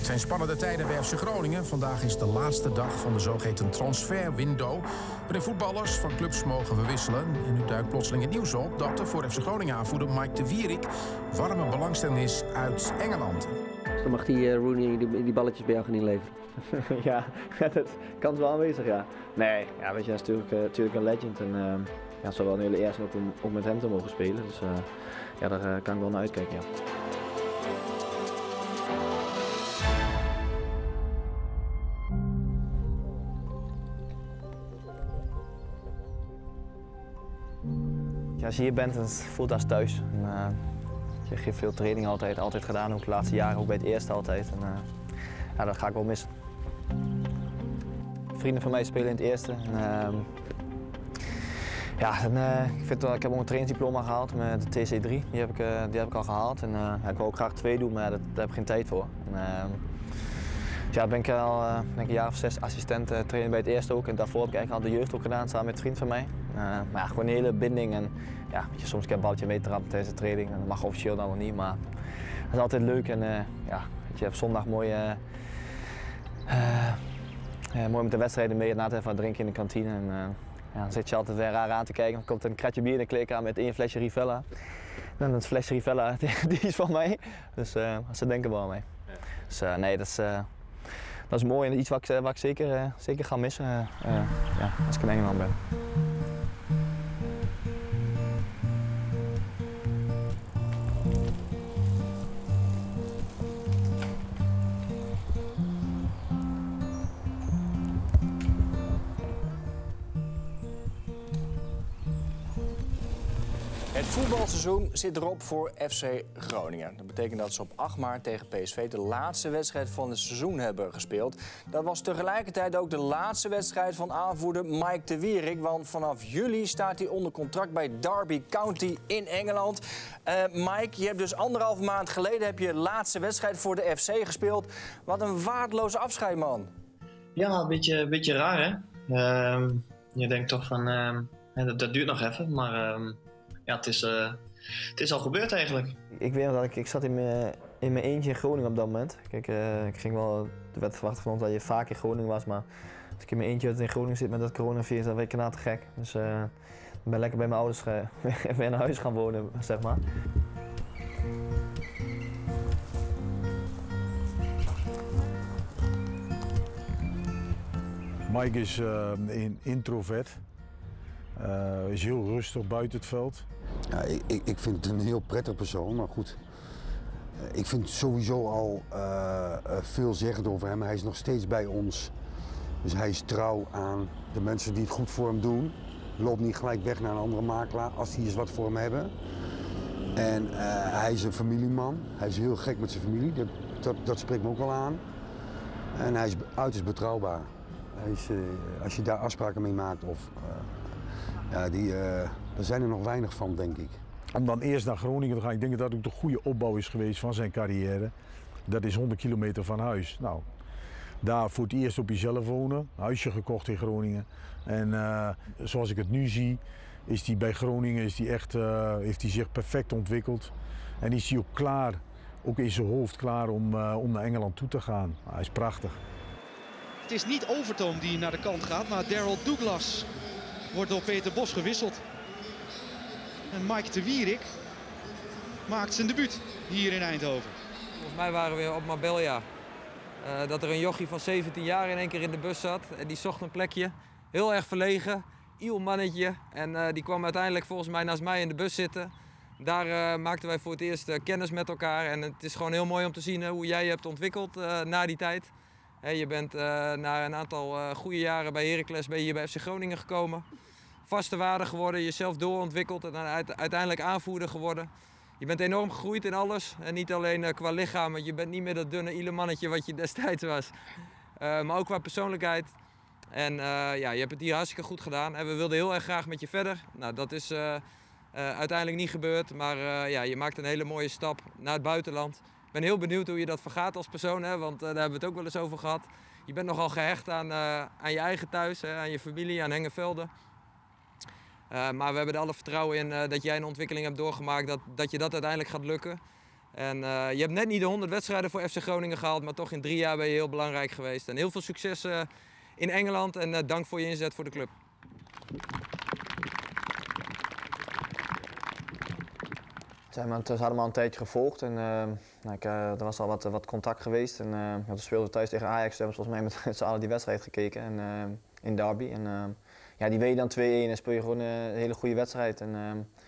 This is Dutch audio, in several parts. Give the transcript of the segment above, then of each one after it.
Het zijn spannende tijden bij FC Groningen. Vandaag is de laatste dag van de zogeheten transferwindow, waarin voetballers van clubs mogen verwisselen. En nu duikt plotseling het nieuws op dat er voor FC Groningen aanvoerder Mike de Wierik warme belangstelling is uit Engeland. Dan mag die Rooney die balletjes bij jou gaan inleveren. Ja, dat kan is wel aanwezig, ja. Nee, ja, weet je, hij is natuurlijk een legend en ja, het zou wel een hele eer zijn om ook met hem te mogen spelen. Dus ja, daar kan ik wel naar uitkijken, ja. Ja, als je hier bent, dan voelt het als thuis. En, je geeft veel training altijd gedaan, ook de laatste jaren, ook bij het eerste altijd. En, ja, dat ga ik wel missen. Vrienden van mij spelen in het eerste. En, ja, ik heb ook een trainingsdiploma gehaald met de TC3, die heb ik al gehaald. En, ik wil ook graag 2 doen, maar daar heb ik geen tijd voor. En, ja, ben ik al een jaar of 6 assistent trainer bij het eerste ook. En daarvoor heb ik eigenlijk al de jeugd ook gedaan samen met een vriend van mij. Maar ja, gewoon een hele binding. En, ja, weet je, soms kan je een balletje meetrappen tijdens de training. En dat mag officieel dan nog niet, maar dat is altijd leuk. En ja, weet je hebt zondag mooi met de wedstrijden mee. Na het even drinken in de kantine. En, ja, dan zit je altijd weer raar aan te kijken. Dan komt er een kratje bier in de kleedkamer met 1 flesje Rivella. En dat flesje Rivella die is van mij. Dus ze denken wel aan mij. Dus nee, dat is mooi en iets wat ik zeker ga missen ja, als ik in Engeland ben. Het voetbalseizoen zit erop voor FC Groningen. Dat betekent dat ze op 8 maart tegen PSV de laatste wedstrijd van het seizoen hebben gespeeld. Dat was tegelijkertijd ook de laatste wedstrijd van aanvoerder Mike de Wierik. Want vanaf juli staat hij onder contract bij Derby County in Engeland. Mike, je hebt dus 1,5 maand geleden heb je de laatste wedstrijd voor de FC gespeeld. Wat een waardeloze afscheid, man. Ja, een beetje raar, hè? Je denkt toch van, dat duurt nog even, maar... ja, het is al gebeurd eigenlijk. Ik weet nog dat ik zat in mijn eentje in Groningen op dat moment. Kijk, ik ging wel, er werd verwacht van ons dat je vaak in Groningen was, maar als ik in mijn eentje in Groningen zit met dat coronavirus, dan ben ik te gek. Dus ik ben lekker bij mijn ouders weer naar huis gaan wonen, zeg maar. Mike is een introvert. Is heel rustig buiten het veld. Ja, ik vind het een heel prettig persoon, maar goed. Ik vind sowieso al veelzeggend over hem. Hij is nog steeds bij ons. Dus hij is trouw aan de mensen die het goed voor hem doen. Loopt niet gelijk weg naar een andere makelaar als die eens wat voor hem hebben. En hij is een familieman. Hij is heel gek met zijn familie. Dat spreekt me ook wel aan. En hij is uiterst betrouwbaar. Hij is, als je daar afspraken mee maakt of... ja, daar zijn er nog weinig van, denk ik. Om dan eerst naar Groningen te gaan, ik denk dat dat ook de goede opbouw is geweest van zijn carrière. Dat is 100 kilometer van huis. Nou, daar voor het eerst op jezelf wonen, huisje gekocht in Groningen. En zoals ik het nu zie, is hij bij Groningen heeft hij zich perfect ontwikkeld. En is hij ook klaar, ook in zijn hoofd klaar om naar Engeland toe te gaan. Hij is prachtig. Het is niet Overtoom die naar de kant gaat, maar Daryl Douglas wordt door Peter Bos gewisseld. En Mike de Wierik maakt zijn debuut hier in Eindhoven. Volgens mij waren we op Marbella. Dat er een jochie van 17 jaar in één keer in de bus zat. En die zocht een plekje. Heel erg verlegen. Iel mannetje. En die kwam uiteindelijk volgens mij naast mij in de bus zitten. Daar maakten wij voor het eerst kennis met elkaar. En het is gewoon heel mooi om te zien hoe jij je hebt ontwikkeld na die tijd. Je bent na een aantal goede jaren bij Heracles ben je hier bij FC Groningen gekomen. Vaste waarde geworden, jezelf doorontwikkeld en uiteindelijk aanvoerder geworden. Je bent enorm gegroeid in alles. En niet alleen qua lichaam, want je bent niet meer dat dunne Iele-mannetje wat je destijds was. Maar ook qua persoonlijkheid. En ja, je hebt het hier hartstikke goed gedaan. En we wilden heel erg graag met je verder. Nou, dat is uiteindelijk niet gebeurd. Maar ja, je maakt een hele mooie stap naar het buitenland. Ik ben heel benieuwd hoe je dat vergaat als persoon, hè, want daar hebben we het ook wel eens over gehad. Je bent nogal gehecht aan je eigen thuis, hè, aan je familie, aan Hengevelde. Maar we hebben er alle vertrouwen in dat jij een ontwikkeling hebt doorgemaakt, dat je dat uiteindelijk gaat lukken. En je hebt net niet de 100 wedstrijden voor FC Groningen gehaald, maar toch in 3 jaar ben je heel belangrijk geweest. En heel veel succes in Engeland en dank voor je inzet voor de club. Ze hadden me al een tijdje gevolgd en er was al wat contact geweest. En toen speelden we thuis tegen Ajax, toen hebben we volgens mij met z'n allen die wedstrijd gekeken in Derby. En ja, die weet je dan 2-1 en speel je gewoon een hele goede wedstrijd. En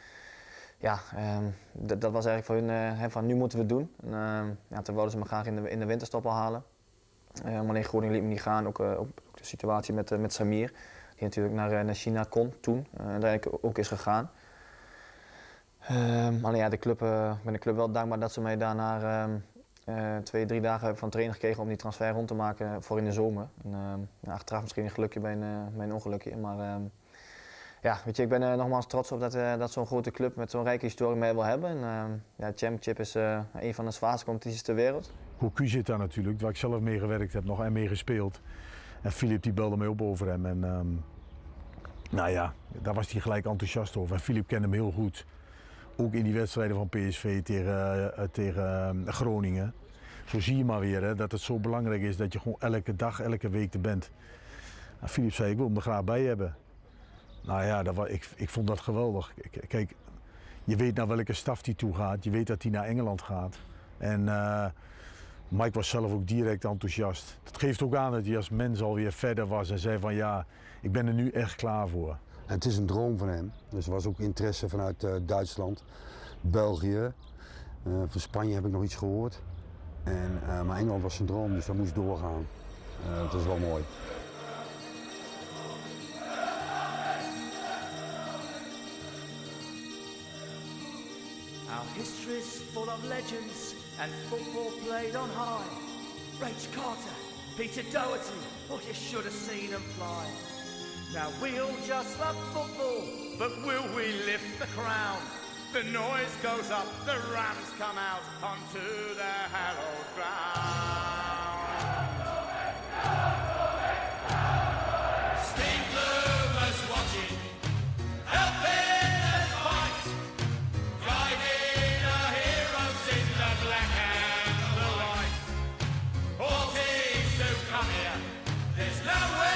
dat was eigenlijk voor hun van nu moeten we het doen. En, toen wilden ze me graag in de winterstop al halen. Maar alleen Groningen liet me niet gaan, ook de situatie met Samir. Die natuurlijk naar China kon toen en daar ook is gegaan. Alleen ja, ik ben de club wel dankbaar dat ze mij daarna 2-3 dagen van training gekregen om die transfer rond te maken voor in de zomer. En, achteraf misschien een gelukje bij een ongelukje. Maar ja, weet je, ik ben er nogmaals trots op dat zo'n grote club met zo'n rijke historie mij wil hebben. En, ja, Championship is een van de zwaarste competities ter wereld. Cocu zit daar natuurlijk, waar ik zelf mee gewerkt heb nog en mee gespeeld. En Filip die belde mij op over hem. En nou ja, daar was hij gelijk enthousiast over. En Filip kende hem heel goed. Ook in die wedstrijden van PSV tegen Groningen. Zo zie je maar weer hè, dat het zo belangrijk is dat je gewoon elke dag, elke week er bent. En Filip zei, ik wil hem er graag bij hebben. Nou ja, ik vond dat geweldig. Kijk, je weet naar welke staf hij toe gaat. Je weet dat hij naar Engeland gaat. En Mike was zelf ook direct enthousiast. Dat geeft ook aan dat hij als mens alweer verder was en zei van ja, ik ben er nu echt klaar voor. En het is een droom van hem. Dus er was ook interesse vanuit Duitsland, België. Van Spanje heb ik nog iets gehoord. Maar Engeland was zijn droom, dus dat moest doorgaan. Dat is wel mooi. Our history's full of legends and football played on high. Rach Carter, Peter Doherty, oh you should have seen them fly. Now we all just love football, but will we lift the crown? The noise goes up, the Rams come out onto the hallowed ground. Steve Bloomer's watching, helping and fight, guiding our heroes in the black and the white. All teams who come here, there's nowhere.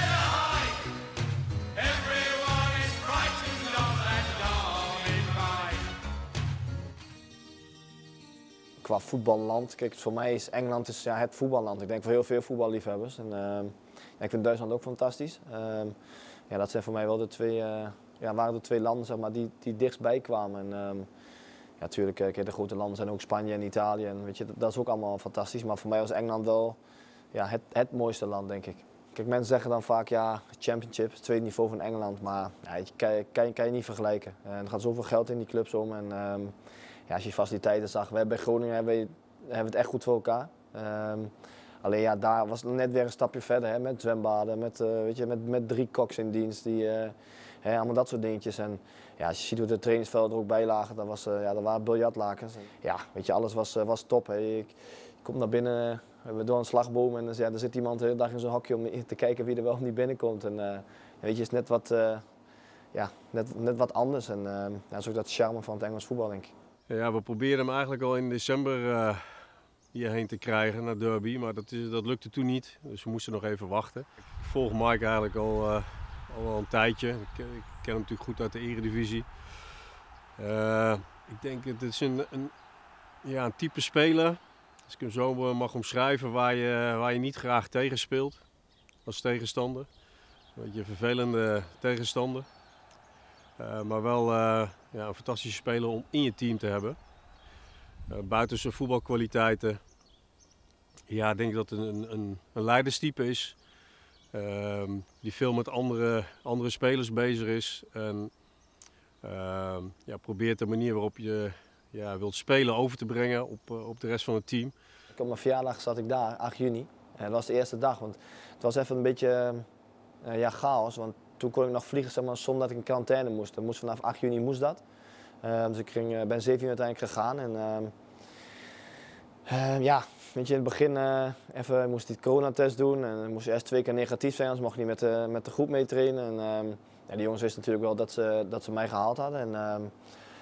Qua voetballand, kijk, voor mij is Engeland het voetballand. Ik denk voor heel veel voetballiefhebbers. En, ik vind Duitsland ook fantastisch. Ja, dat zijn voor mij wel waren de twee landen zeg maar, die dichtstbij kwamen. En, ja, natuurlijk, de grote landen zijn ook Spanje en Italië. En, weet je, dat is ook allemaal fantastisch. Maar voor mij was Engeland wel ja, het mooiste land, denk ik. Kijk, mensen zeggen dan vaak, ja, Championship, het tweede niveau van Engeland. Maar ja, kan je niet vergelijken. Er gaat zoveel geld in die clubs om. En, ja, als je faciliteiten zag, bij Groningen hebben we het echt goed voor elkaar. Alleen ja, daar was het net weer een stapje verder, hè, met zwembaden, met 3 koks in dienst, allemaal dat soort dingetjes. En ja, als je ziet hoe de trainingsvelden er ook bij lagen, er waren biljartlakens. Ja, weet je, alles was top. Hè. Ik kom naar binnen, door een slagboom en er zit iemand de hele dag in zo'n hokje om te kijken wie er wel of niet binnenkomt. En weet je, is net wat anders en dat is ook dat charme van het Engels voetbal, denk ik. Ja, we probeerden hem eigenlijk al in december hierheen te krijgen naar Derby, maar dat lukte toen niet. Dus we moesten nog even wachten. Ik volg Mike eigenlijk al wel een tijdje. Ik ken hem natuurlijk goed uit de Eredivisie. Ik denk het is een type speler, als ik hem zo mag omschrijven, waar je niet graag tegen speelt als tegenstander. Een beetje een vervelende tegenstander. Maar wel een fantastische speler om in je team te hebben. Buiten zijn voetbalkwaliteiten. Ja, ik denk dat het een leiderstype is. Die veel met andere spelers bezig is. En probeert de manier waarop je wilt spelen over te brengen op de rest van het team. Op mijn verjaardag zat ik daar, 8 juni. Dat was de eerste dag. Want het was even een beetje chaos. Want toen kon ik nog vliegen, zeg maar, zonder dat ik in quarantaine moest. Vanaf 8 juni moest dat. Dus ik ben 7 uur uiteindelijk gegaan. En, weet je, in het begin moest ik die coronatest doen. En moest eerst 2 keer negatief zijn, anders mocht ik niet met de groep meetrainen. En die jongens wisten natuurlijk wel dat ze mij gehaald hadden. En,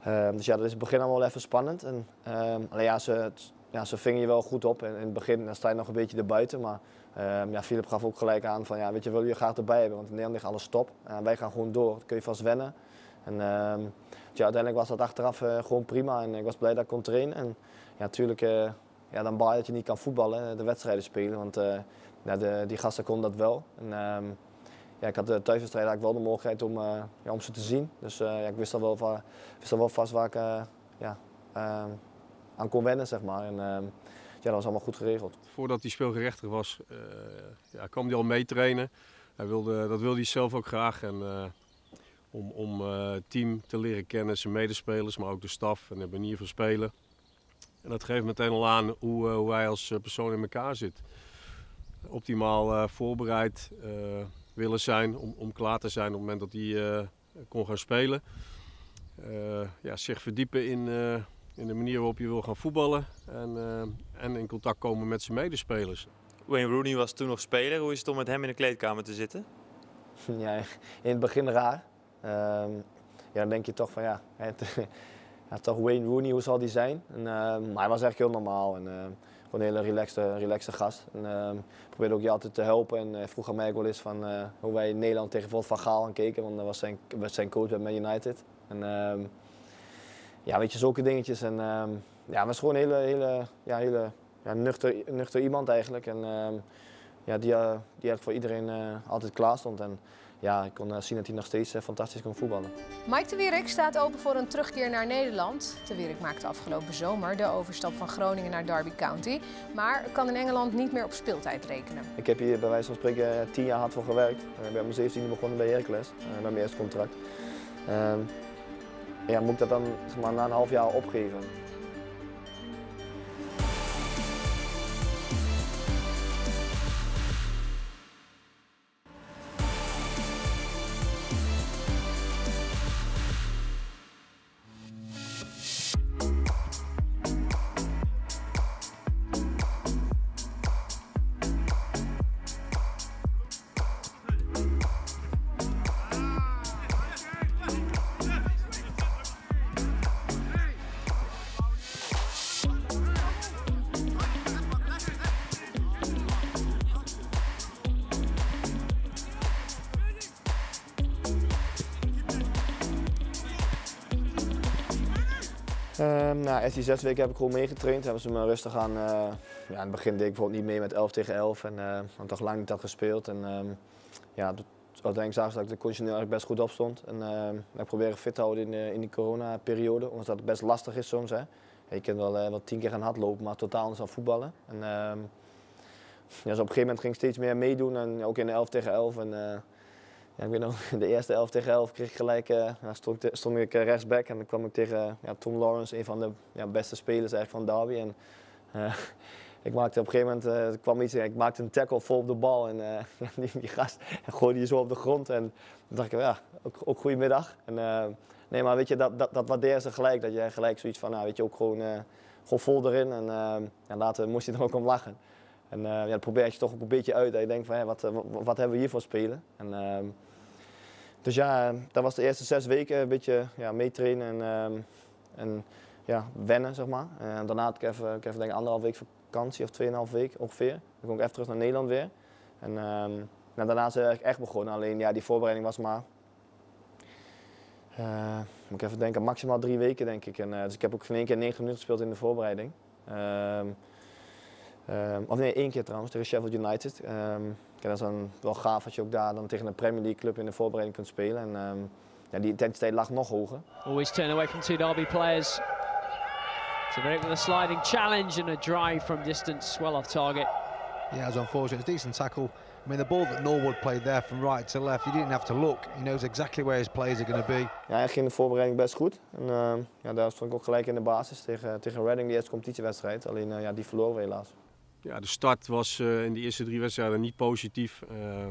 Dus ja, dat is in het begin allemaal wel even spannend. En, alleen ja, ze vingen je wel goed op. En in het begin dan sta je nog een beetje erbuiten. Maar ja, Philip gaf ook gelijk aan van, ja, weet je, wil je graag erbij hebben. Want in Nederland ligt alles stop. Wij gaan gewoon door. Dat kun je vast wennen. En ja, uiteindelijk was dat achteraf gewoon prima. En ik was blij dat ik kon trainen. En ja, natuurlijk, ja, dan baal je dat je niet kan voetballen, de wedstrijden spelen. Want ja, die gasten konden dat wel. En, ja, ik had de thuiswedstrijd eigenlijk wel de mogelijkheid om ze te zien. Dus ja, ik wist al wel vast waar ik ja, aan kon wennen, zeg maar. En ja, dat was allemaal goed geregeld. Voordat hij speelgerechtig was, ja, kwam hij al meetrainen. Dat wilde hij zelf ook graag. En, om het team te leren kennen, zijn medespelers, maar ook de staf en de manier van spelen. En dat geeft meteen al aan hoe wij als persoon in elkaar zit. Optimaal voorbereid willen zijn om klaar te zijn op het moment dat hij kon gaan spelen. Ja, zich verdiepen in de manier waarop je wil gaan voetballen en in contact komen met zijn medespelers. Wayne Rooney was toen nog speler. Hoe is het om met hem in de kleedkamer te zitten? Ja, in het begin raar. Ja, dan denk je toch van ja, toch Wayne Rooney, hoe zal die zijn? En, maar hij was echt heel normaal en gewoon een hele relaxte gast. En, probeerde ook je altijd te helpen en vroeg aan mij ook wel eens van hoe wij in Nederland tegen bijvoorbeeld Van Gaal aan keken, want dat was zijn coach bij Man United. En, ja, weet je, zulke dingetjes. En ja, hij was gewoon een hele nuchter iemand eigenlijk. En ja, die eigenlijk voor iedereen altijd klaar stond. En ja, ik kon zien dat hij nog steeds fantastisch kon voetballen. Mike de Wierik staat open voor een terugkeer naar Nederland. De Wierik maakte afgelopen zomer de overstap van Groningen naar Derby County. Maar kan in Engeland niet meer op speeltijd rekenen. Ik heb hier bij wijze van spreken 10 jaar hard voor gewerkt. Ik ben op mijn 17e begonnen bij Hercules, bij mijn eerste contract. Ja, moet ik dat dan zeg maar, na een half jaar opgeven? Nou, eerst die 6 weken heb ik gewoon meegetraind. Hebben ze me rustig aan. Ja, in het begin deed ik bijvoorbeeld niet mee met 11 tegen 11 en had toch lang niet had gespeeld. En ja, uiteindelijk zagen ze dat ik de conditioneel eigenlijk best goed op stond. En ik probeer fit te houden in die coronaperiode, omdat dat best lastig is soms. Hè. Je kunt wel 10 keer gaan hardlopen, maar totaal anders dan voetballen. En ja, dus op een gegeven moment ging ik steeds meer meedoen en ook in de 11 tegen 11. En, ja, ik weet nog, de eerste 11 tegen 11 kreeg ik gelijk, stond ik rechtsback en dan kwam ik tegen Tom Lawrence, een van de beste spelers eigenlijk van Derby. En, ik maakte op een gegeven moment ik maakte een tackle vol op de bal en die gast gooide die zo op de grond. En toen dacht ik, ja, ook goedemiddag. En, nee, maar weet je, dat waardeer ze gelijk, dat je gelijk zoiets van, nou, weet je, ook gewoon vol erin. En later moest je er ook om lachen. En ja, dat probeer je toch ook een beetje uit. Dat je denkt van, hey, wat hebben we hier voor spelen? En, dus ja, dat was de eerste 6 weken een beetje meetrainen en ja, wennen, zeg maar. En daarna had ik even denk ik 1,5 week vakantie of 2,5 week ongeveer. Dan kwam ik even terug naar Nederland weer. En daarna is het echt begonnen. Alleen ja, die voorbereiding was maar, moet ik even denken, maximaal 3 weken denk ik. En, dus ik heb ook geen 1 keer 90 minuten gespeeld in de voorbereiding. Of nee, 1 keer trouwens, tegen Sheffield United. Dat is dan wel gaaf als je ook daar dan tegen een Premier League club in de voorbereiding kunt spelen. En ja, die intensiteit lag nog hoger. Always turn away from 2 Derby players. Taveric with a sliding challenge and a drive from distance, well off target. Yeah, it was unfortunate. It's a decent tackle. I mean, the ball that Norwood played there from right to left, he didn't have to look. He knows exactly where his players are going to be. Ja, hij ging de voorbereiding best goed. En, ja, daar stond ik ook gelijk in de basis tegen Reading, die eerste competitiewedstrijd. Alleen ja, die verloren we helaas. Ja, de start was in de eerste 3 wedstrijden niet positief.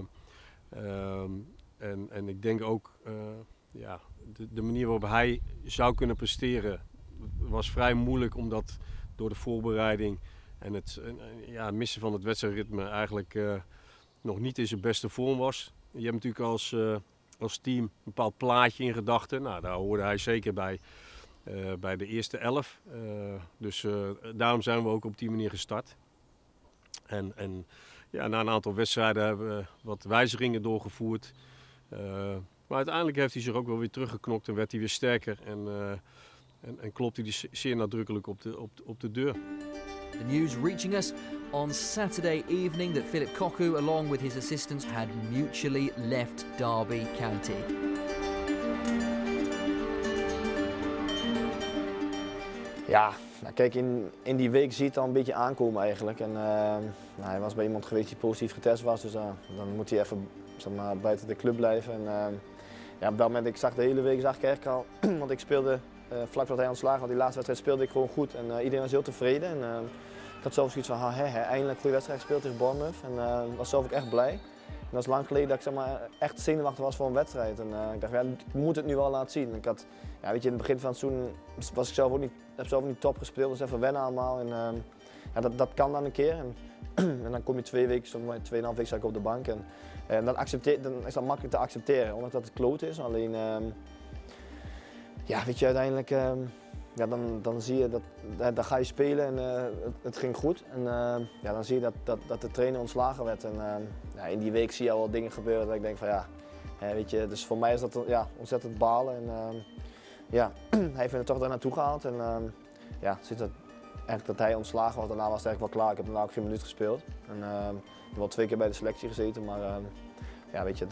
En ik denk ook ja, de manier waarop hij zou kunnen presteren was vrij moeilijk, omdat door de voorbereiding en het missen van het wedstrijdritme eigenlijk nog niet in zijn beste vorm was. Je hebt natuurlijk als team een bepaald plaatje in gedachten. Nou, daar hoorde hij zeker bij. bij de eerste 11. Dus daarom zijn we ook op die manier gestart. En ja, na een aantal wedstrijden hebben we wat wijzigingen doorgevoerd. Maar uiteindelijk heeft hij zich ook wel weer teruggeknokt en werd hij weer sterker. En klopte hij zeer nadrukkelijk op de deur. The news reaching us on Saturday evening that Philip Cocu, along with his assistants, had mutually left Derby County. Ja, nou kijk, in die week zie je het al een beetje aankomen eigenlijk. En, hij was bij iemand geweest die positief getest was, dus dan moet hij even zeg maar, buiten de club blijven. En, ja, op dat moment, ik zag de hele week eigenlijk al, want ik speelde vlak voordat hij ontslagen was, die laatste wedstrijd speelde ik gewoon goed. En iedereen was heel tevreden. En, ik had zelf zoiets van, eindelijk een goede wedstrijd gespeeld tegen Bournemouth. En was zelf ook echt blij. En dat is lang geleden dat ik zeg maar, echt zenuwachtig was voor een wedstrijd. En ik dacht, ja, ik moet het nu wel laten zien. Ik had, ja, weet je, in het begin van het seizoen was ik zelf ook niet top gespeeld, dus even wennen allemaal. En, ja, dat kan dan een keer. En dan kom je 2 weken, 2,5 weken sta ik op de bank. En dan is dat makkelijk te accepteren, omdat het kloot is. Alleen, ja, weet je, uiteindelijk ja, dan zie je dat dan ga je spelen en het ging goed. En ja, dan zie je dat de trainer ontslagen werd. En ja, in die week zie je al wel dingen gebeuren dat ik denk van ja, weet je, dus voor mij is dat ja, ontzettend balen. En ja, hij heeft me toch daar naartoe gehaald. En ja, ziet het eigenlijk dat hij ontslagen was. Daarna was het eigenlijk wel klaar. Ik heb daarna ook geen minuut gespeeld. En ik heb wel 2 keer bij de selectie gezeten, maar ja, weet je,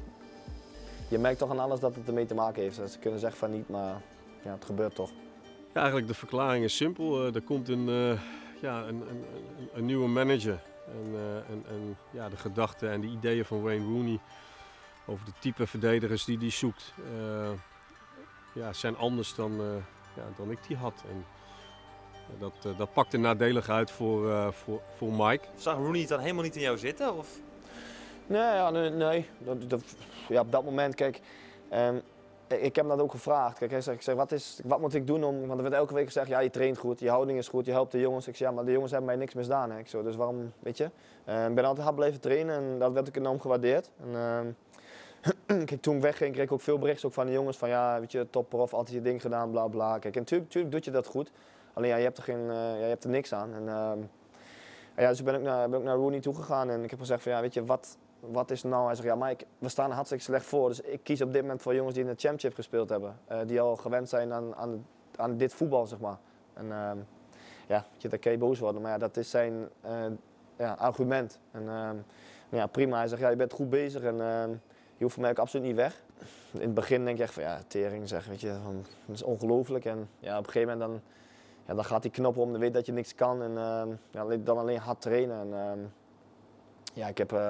je merkt toch aan alles dat het ermee te maken heeft. Ze kunnen zeggen van niet, maar ja, het gebeurt toch. Ja, eigenlijk de verklaring is simpel. Er komt een nieuwe manager. En ja, de gedachten en de ideeën van Wayne Rooney over de type verdedigers die hij zoekt, ja, zijn anders dan ik die had. En dat pakte nadelig uit voor Mike. Zag Rooney het dan helemaal niet in jou zitten? Of? Nee, ja, nee. Ja, op dat moment, kijk, ik heb hem dat ook gevraagd. Kijk, hij zegt, wat moet ik doen om, want er werd elke week gezegd, ja, je traint goed, je houding is goed, je helpt de jongens. Ik zeg, ja, maar de jongens hebben mij niks misdaan. Hè. Ik zo, dus waarom, weet je? Ik ben altijd hard blijven trainen en dat werd ook enorm gewaardeerd. En, kijk, toen ik wegging, kreeg ik ook veel berichten ook van de jongens van, ja, weet je, topprof, altijd je ding gedaan, bla bla. Kijk, en natuurlijk doet je dat goed. Alleen, ja, je hebt er niks aan. En, ja, dus ben ik naar Rooney toegegaan en ik heb gezegd van, ja, weet je, wat is nou? Hij zegt, ja, maar we staan hartstikke slecht voor. Dus ik kies op dit moment voor jongens die in de Championship gespeeld hebben. Die al gewend zijn aan dit voetbal, zeg maar. En ja, weet je, daar kan je boos worden. Maar ja, dat is zijn ja, argument. En ja, prima. Hij zegt, ja, je bent goed bezig en je hoeft voor mij ook absoluut niet weg. In het begin denk je echt van, ja, tering zeg, weet je. Dat is ongelooflijk. En ja, op een gegeven moment dan gaat die knop om, dan weet dat je niks kan. En ja, dan alleen hard trainen. En ja, ik heb...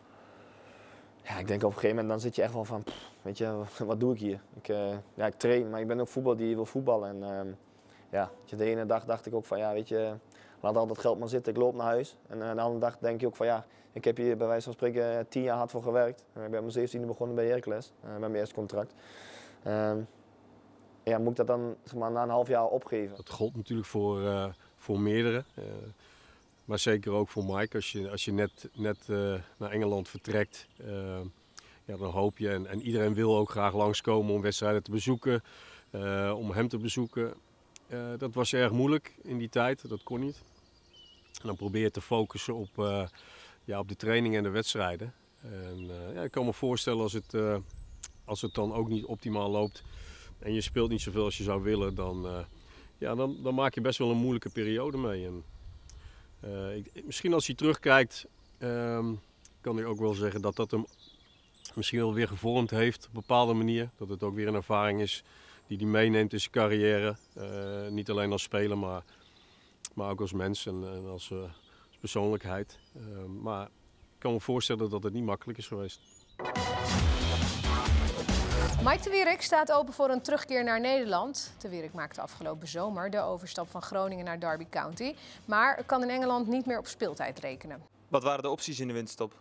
ja, ik denk op een gegeven moment dan zit je echt wel van, weet je, wat doe ik hier? Ja, ik train, maar ik ben ook voetballer die wil voetballen. En ja, de ene dag dacht ik ook van, ja, weet je, laat al dat geld maar zitten, ik loop naar huis. En de andere dag denk je ook van, ja, ik heb hier bij wijze van spreken 10 jaar hard voor gewerkt. Ik ben op mijn 17e begonnen bij Heracles, met mijn eerste contract. Ja, moet ik dat dan zeg maar, na een half jaar opgeven? Dat gold natuurlijk voor meerdere. Maar zeker ook voor Mike, als je net naar Engeland vertrekt, ja, dan hoop je en iedereen wil ook graag langskomen om wedstrijden te bezoeken, om hem te bezoeken. Dat was erg moeilijk in die tijd, dat kon niet. En dan probeer je te focussen op de trainingen en de wedstrijden. En, ja, ik kan me voorstellen als het dan ook niet optimaal loopt en je speelt niet zoveel als je zou willen, dan maak je best wel een moeilijke periode mee. En, misschien als hij terugkijkt, kan hij ook wel zeggen dat dat hem misschien wel weer gevormd heeft op een bepaalde manier. Dat het ook weer een ervaring is die hij meeneemt in zijn carrière. Niet alleen als speler, maar ook als mens en als persoonlijkheid. Maar ik kan me voorstellen dat het niet makkelijk is geweest. Mike de Wierik staat open voor een terugkeer naar Nederland. De Wierik maakte afgelopen zomer de overstap van Groningen naar Derby County. Maar kan in Engeland niet meer op speeltijd rekenen. Wat waren de opties in de winterstop?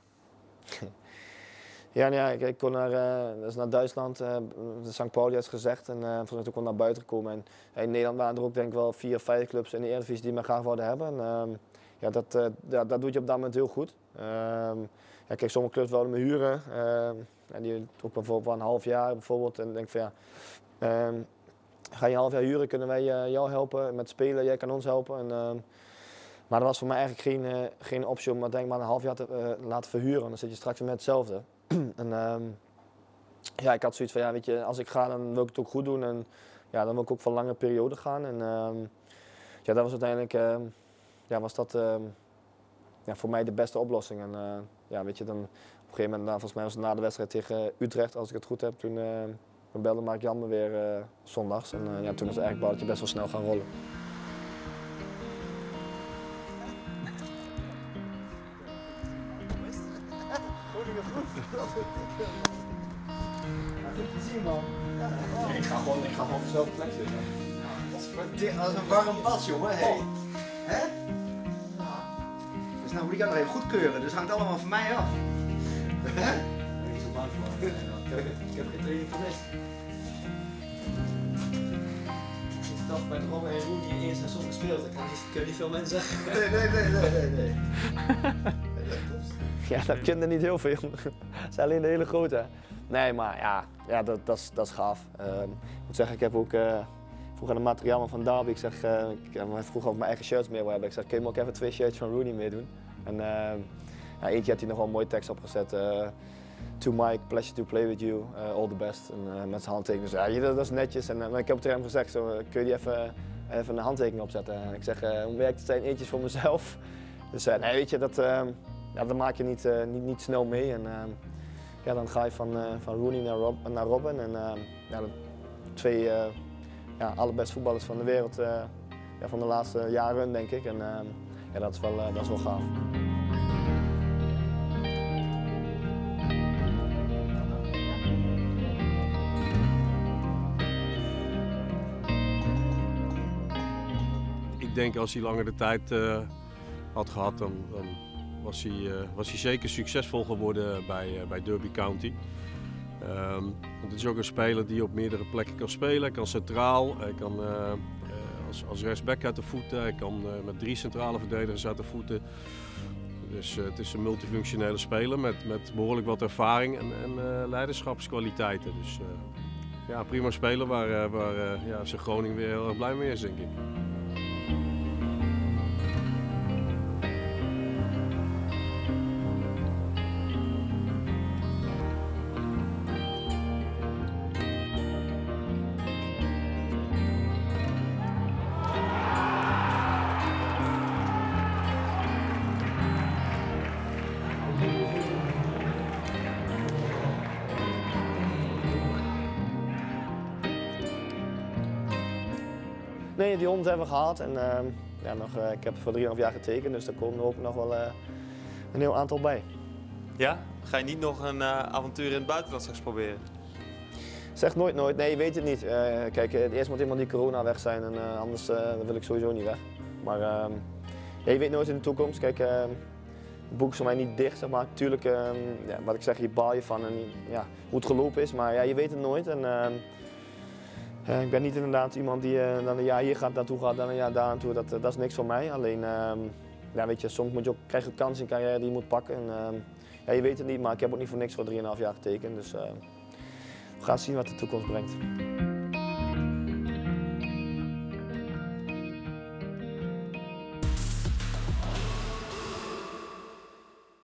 Ja, ik kon naar Duitsland, de St. Pauli had gezegd. En volgens mij ook naar buiten gekomen. En in Nederland waren er ook denk ik wel 4 of 5 clubs in de Eredivisie die me graag wilden hebben. En, ja, dat doet je op dat moment heel goed. Ja, kijk, sommige clubs wilden me huren. En die ook bijvoorbeeld wel een half jaar bijvoorbeeld. En denk van ja, ga je een half jaar huren, kunnen wij jou helpen met spelen, jij kan ons helpen. En, maar dat was voor mij eigenlijk geen optie om denk maar een half jaar te laten verhuren. Dan zit je straks met hetzelfde. En, ja, ik had zoiets van, ja, weet je, als ik ga, dan wil ik het ook goed doen. En ja, dan wil ik ook voor een lange periode gaan. En ja, dat was uiteindelijk was dat, voor mij de beste oplossing. En ja, weet je, dan op een gegeven moment, volgens mij was het na de wedstrijd tegen Utrecht, als ik het goed heb, toen belde Mark-Jan me weer zondags. En ja, toen is het eigenlijk het balletje best wel snel gaan rollen. Ik ga gewoon op dezelfde plek zitten. Dat is een warm bad, jongen. Hey. Hè? Dus nou moet ik dat nog even goedkeuren, dus het hangt allemaal van mij af. Hè? Ik is er bang voor. Ik heb geen training gemist. Ik dacht bij Robben en Rooney die eerst seizoen gespeeld, dan kunnen niet veel mensen zeggen. Nee. Ja, dat kunnen niet heel veel. Dat zijn alleen de hele grote. Nee, maar ja, dat is gaaf. Ik moet zeggen, ik heb ook vroeg aan de materiaalman van Derby, ik zeg, ik vroeg of ik mijn eigen shirts mee wil hebben. Ik zeg, kun je me ook even 2 shirts van Rooney meedoen? En eentje had hij nog wel een mooie tekst opgezet. To Mike, pleasure to play with you, all the best. En met zijn handtekening. Dus ja, dat is netjes. En ik heb tegen hem gezegd, zo, kun je die even een handtekening opzetten? En ik zeg, hoe werkt het? Zijn eentjes voor mezelf. Dus nee, weet je, dat maak je niet snel mee. En ja, dan ga je van Rooney naar Robben. En de 2 allerbeste voetballers van de wereld van de laatste jaren, denk ik. En ja, dat is wel gaaf. Ik denk als hij langer de tijd had gehad, dan was hij zeker succesvol geworden bij Derby County. Het is ook een speler die op meerdere plekken kan spelen. Hij kan centraal, hij kan als rechtsback uit de voeten, hij kan met 3 centrale verdedigers uit de voeten. Dus het is een multifunctionele speler met behoorlijk wat ervaring en leiderschapskwaliteiten. Dus ja, prima speler waar FC Groningen weer heel erg blij mee is, denk ik. Nee, die 100 hebben we gehaald en ik heb voor 3,5 jaar getekend, dus daar komen er ook nog wel een heel aantal bij. Ja? Ga je niet nog een avontuur in het buitenland straks proberen? Zeg nooit, nee, je weet het niet. Kijk, eerst moet helemaal die corona weg zijn en anders wil ik sowieso niet weg. Maar je weet nooit in de toekomst. Kijk, het boek is voor mij niet dicht, zeg maar. Tuurlijk, wat ik zeg, hier baal je van en hoe het gelopen is, maar ja, je weet het nooit. En, ik ben niet inderdaad iemand die dan een jaar hier naartoe gaat, dan een jaar daar naartoe. Dat is niks voor mij. Alleen, weet je, soms krijg je ook kansen in je carrière die je moet pakken. En, je weet het niet, maar ik heb ook niet voor niks voor 3,5 jaar getekend. Dus we gaan zien wat de toekomst brengt.